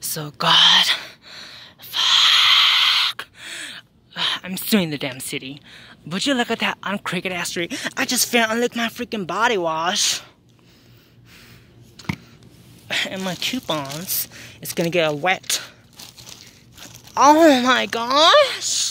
So God, fuck. I'm suing the damn city. Would you look at that on Cricket ass street? I just failed and licked my freaking body wash. And my coupons, it's gonna get wet. Oh my gosh!